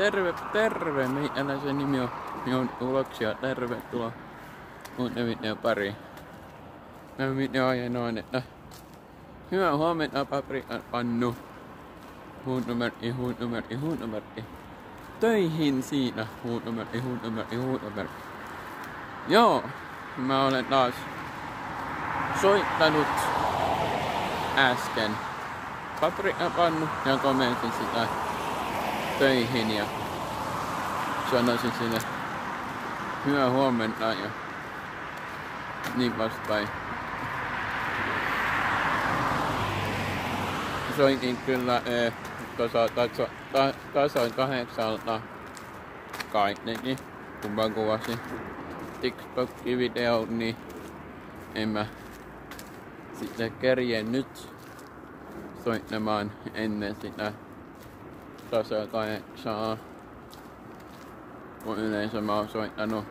terve, meikäläisen nimi on minun uloksia, tervetuloa uuden videon pariin. Mä video ainoan, että hyvää huomenta paprikan pannu. Huunnumerkki. Töihin siinä, huunnumerkki. Joo, mä olen taas soittanut äsken paprikan pannu ja komentin sitä töihin ja sanoisin sille hyvää huomenta ja niin vastaan. Soitin kyllä tasoin 8 kaiknekin, kun mä kuvasin TikTok-videon, niin en mä sitten kerjennyt soittamaan ennen sitä tasoa 8. Kun yleensä mä oon soittanut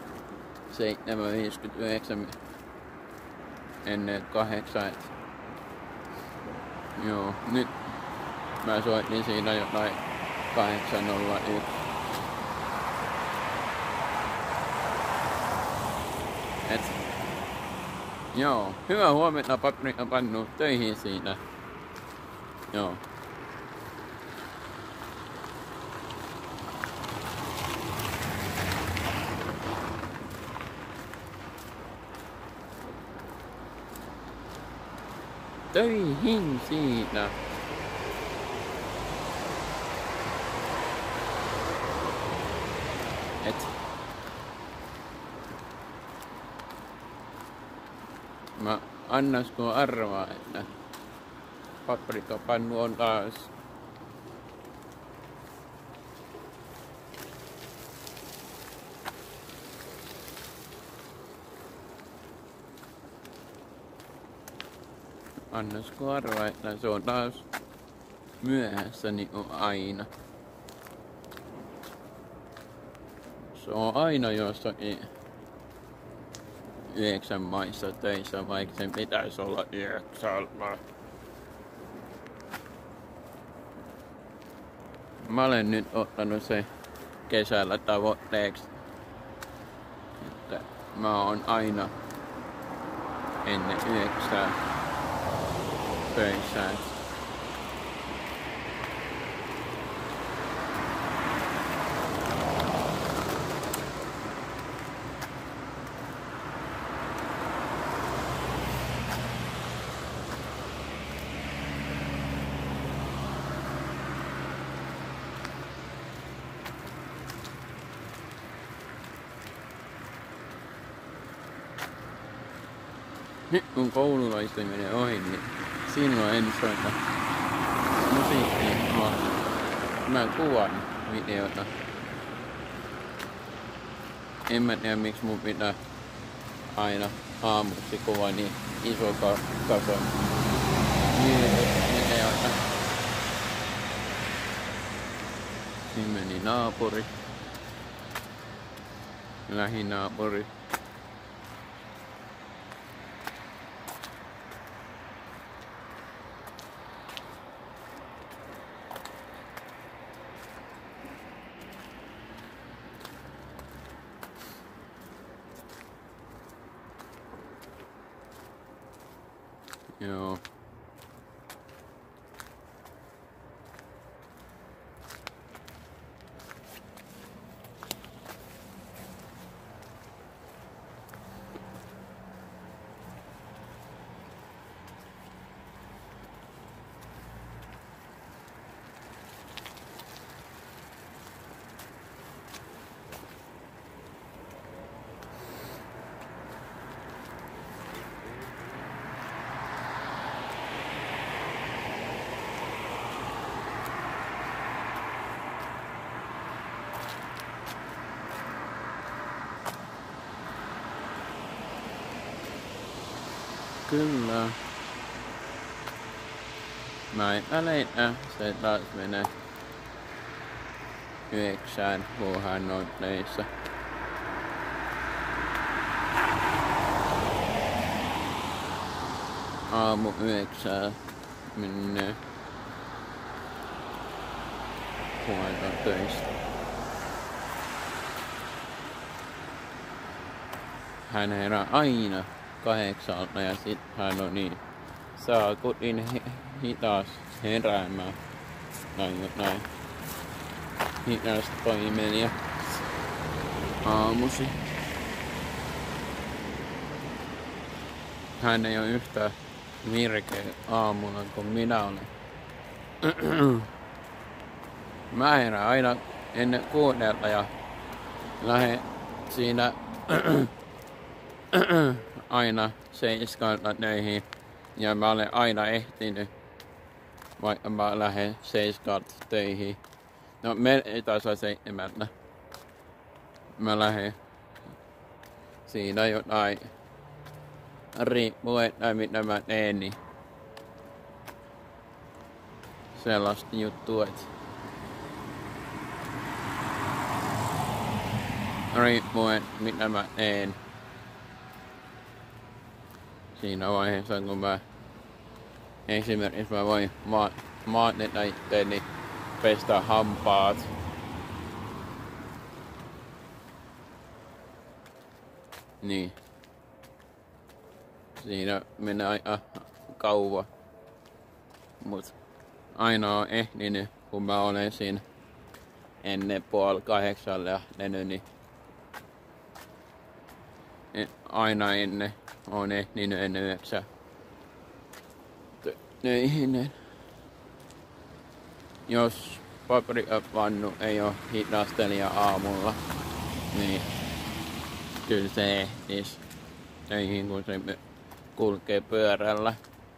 7.59 ennen 8. Joo, nyt mä soitin siinä jotain 8.01. Joo, hyvää huomenta paprikan pannu töihin siinä. Joo. Töihin siinä. Mä annasko arvaa, että paprikapannu on taas annasko arvaa, että se on taas myöhässä niin kuin aina. Se on aina jossakin 9 maissa töissä, vaikka sen pitäisi olla 9. Mä olen nyt ottanut se kesällä tavoitteeksi, että mä oon aina ennen 9 töissä. Nyt kun koululaisten menee ohi, niin silloin en soita musiikkia, vaan mä kuvan videota. En mä tiedä miksi mun pitää aina aamuksi kuvaa niin iso kaso videota. Siinä meni naapuri. Lähinaapuri. Joo. Kyllä. Mä epäilen, se taas menee 9, kun hän on töissä. Aamu 9 menee, kun hän on töissä. hän herää aina 8 ja sit hän on niin saakutin hitaas heräämään. Näin. Hitaasti toimelias aamusi. Hän ei ole yhtä virkeä aamulla kuin minä olen. Mä herään aina ennen 6 ja lähden siinä aina 7 töihin. Ja mä olen aina ehtinyt, vaikka mä lähden 7 töihin. No melkein tasa 7. Mä lähden siinä jotain riippuen, mitä mä teen, niin sellaista juttua, että riippuen mitä mä teen. Siinä vaiheessa kun mä esimerkiksi mä voin maateta itteeni, pestä hampaat. Niin. Siinä menee aika kauan. Mut aina on ehtinyt, kun mä olen siinä ennen 7:30 lähtenyt, niin aina ennen on ehtinyt ennen 9 töihin. Jos paprikapannu ei oo hidastelija aamulla, niin kyllä se ehtis töihin, kun se kulkee pyörällä.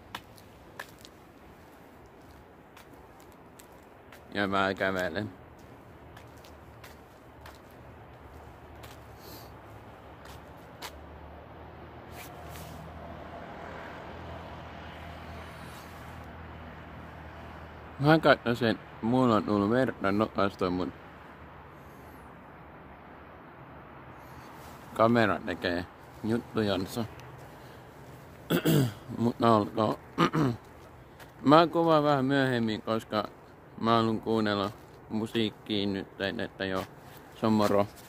Ja mä kävelen. Mä katsoin, mulla on tullut verta nokasta, mun kamera tekee juttujansa. Mutta alkaa. Mä kuvaan vähän myöhemmin, koska mä haluan kuunnella musiikkiin nyt, että joo, se on moro.